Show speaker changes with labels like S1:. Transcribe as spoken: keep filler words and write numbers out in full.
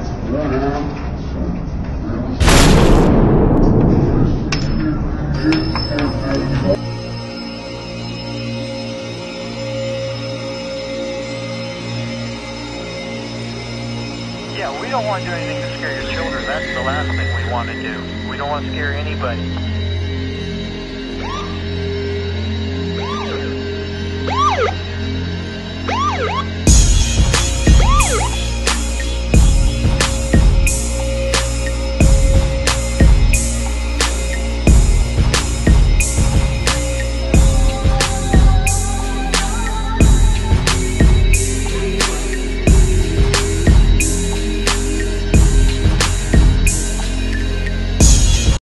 S1: Yeah, we don't want to do anything to scare your children. That's the last thing we want to do. We don't want to scare anybody.